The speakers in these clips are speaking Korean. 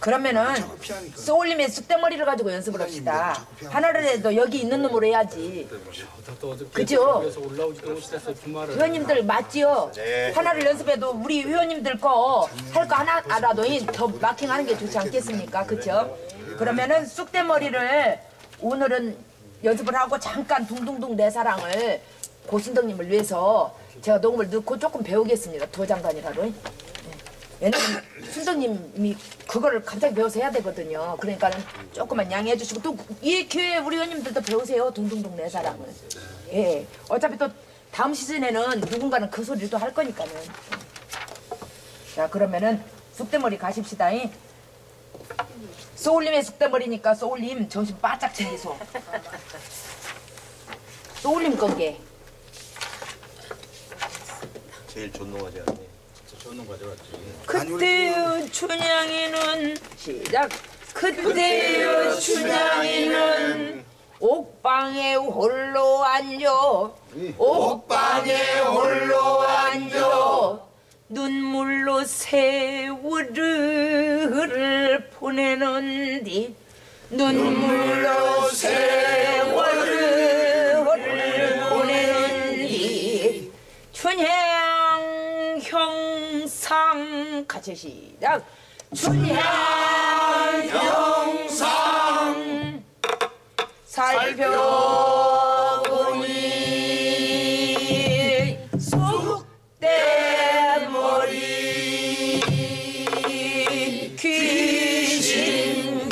그러면은 소울님의 쑥대머리를 가지고 연습을 합시다. 하나를 해도 여기 있는 놈으로 해야지. 그죠? 회원님들 맞지요? 하나를 연습해도 우리 회원님들 거 할 거 하나라도 더 마킹하는 게 좋지 않겠습니까? 그죠? 그러면은 쑥대머리를 오늘은 연습을 하고 잠깐 둥둥둥 내 사랑을 고순덕님을 위해서 제가 녹음을 넣고 조금 배우겠습니다. 도장관이라로. 왜냐면 순덕님이 그거를 갑자기 배워서 해야 되거든요. 그러니까 조금만 양해해 주시고 또 이 기회에 우리 회원님들도 배우세요. 둥둥둥 내 사랑을. 예. 어차피 또 다음 시즌에는 누군가는 그 소리를 또 할 거니까는. 자, 그러면은 쑥대머리 가십시다. 소울님의 쑥대머리니까 소울님 정신 바짝 차리소. 소울님 건게. 제일 존노하지 않니? 존노 가져왔지. 그때의 춘향이는 시작. 그때의 춘향이는 옥방에 홀로 앉아. 옥방에 홀로 앉아. 눈물로 세월을 보내는디. 눈물로 세월을 보내는디. 춘향 형상 같이 시작. 춘향 형상 살펴보니 쑥대머리 귀신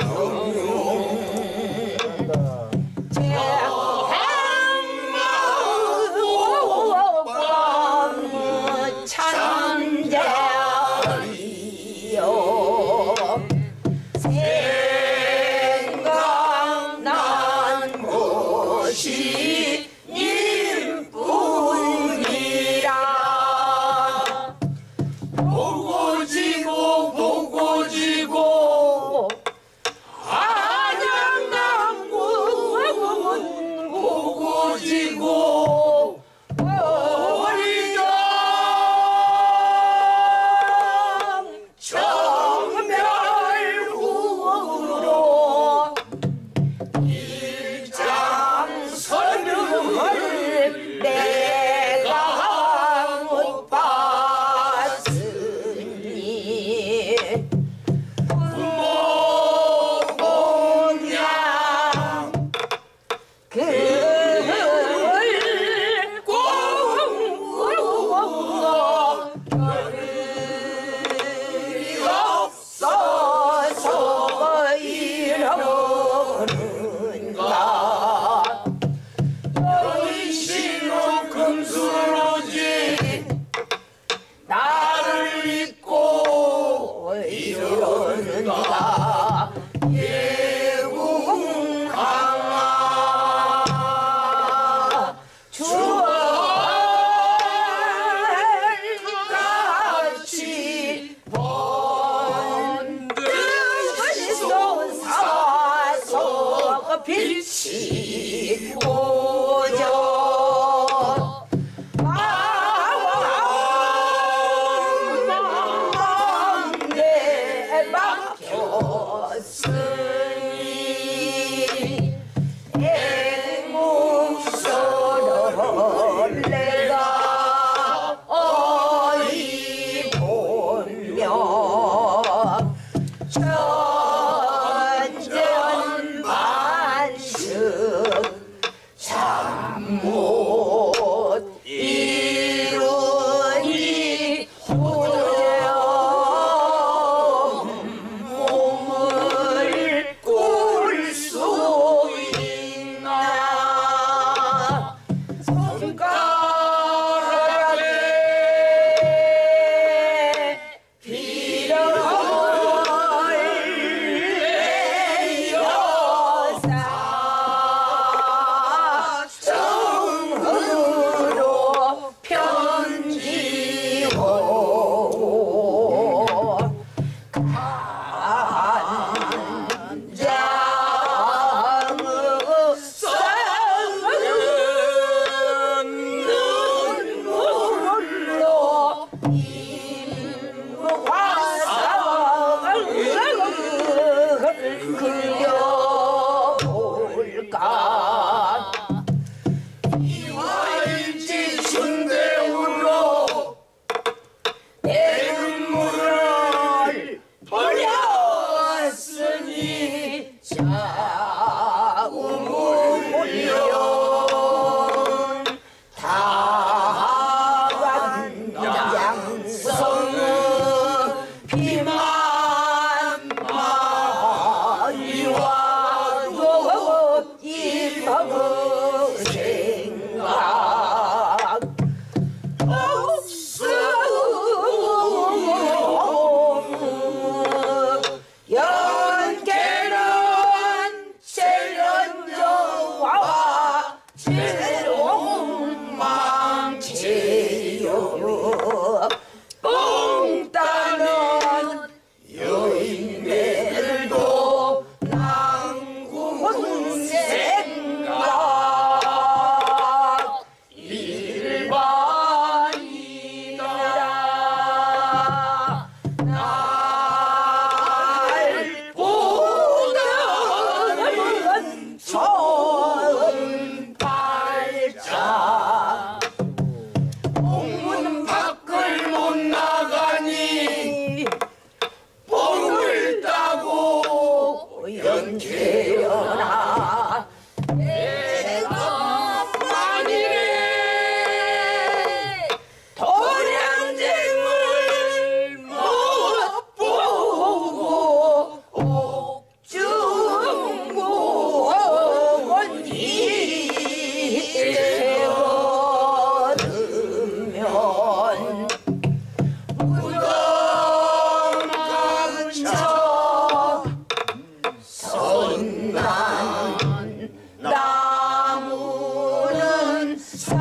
생각난 것이 님뿐이라. 보고 지고 보고 지고 안양남군 보고 지고 정멸구로 일장설명을 내가 못 봤으니 부모공양 그걸 공부로 별이 없어서 이러는가. 너희 신호 금수로지 나를 잊고 이러는가. 예궁강아 될까 이화일지 순대우로 내 눈물을 버렸으니 자웅을 올려 다간 양성은 비만 많이 와도 임하고 생각 없어 연계는 칠연저와 칠롱망치요 뽕따는 여인들도 난군 생각 일반이라 날 보는 손발자 문 밖을 못 나가니 뽕을 따고 연계여라 내가 만일에 도량쟁을 못 보고 옥중공원이 되어두면 무덤 근처 선난 나무는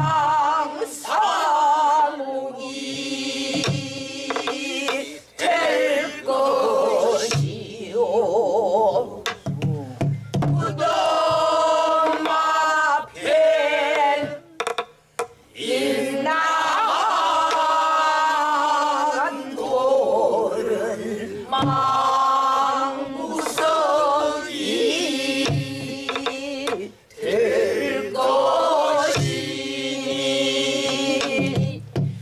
상사무이 될 것이요 무덤 앞에 일나간 돌은 망무성이 될 것이니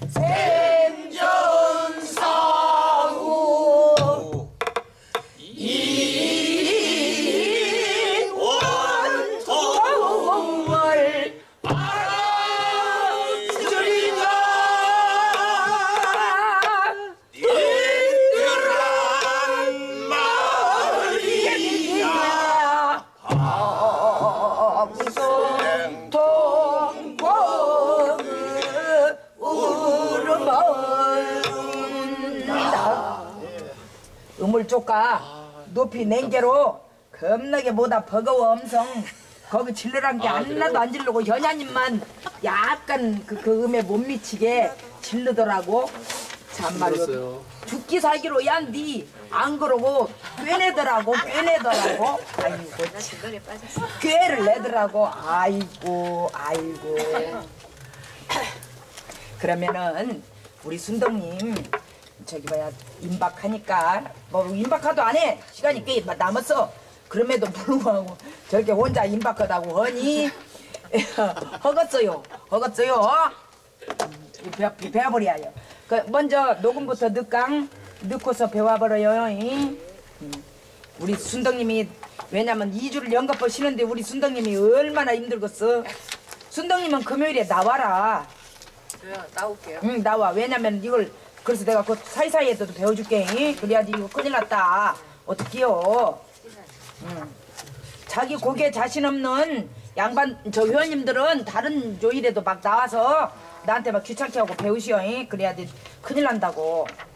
생전사후 이 원통을 알아주리라 이들란 말이야 함성 통곡을 울음한다 우물조가 높이 냉개로 겁나게 뭐다 버거워 엄성 거기 질르란 게 하나도 안 질르고 현야님만 약간 그 음에 못 미치게 질르더라고 참말로 죽기 살기로 얀디 안 그러고 꿰내더라고 아이고 참 꾀를 내더라고 아이고 그러면은 우리 순덕님 저기 뭐야 임박하니까 뭐 임박하도 안 해 시간이 꽤 남았어 그럼에도 불구하고 저렇게 혼자 임박하다고 하니 허겄어요 배워버려요 그 먼저 녹음부터 넣고서 배워버려요 우리 순덕님이 왜냐면 2주를 연거푸 쉬는데 우리 순덕님이 얼마나 힘들겠어 순덕님은 금요일에 나와라 나올게요. 응 나와 왜냐면 이걸 그래서 내가 그 사이사이에도 배워줄게 그래야지 이거 큰일 났다 어떡해요 자기 곡에 자신 없는 양반 저 회원님들은 다른 조일에도 막 나와서 나한테 막 귀찮게 하고 배우시오 그래야지 큰일 난다고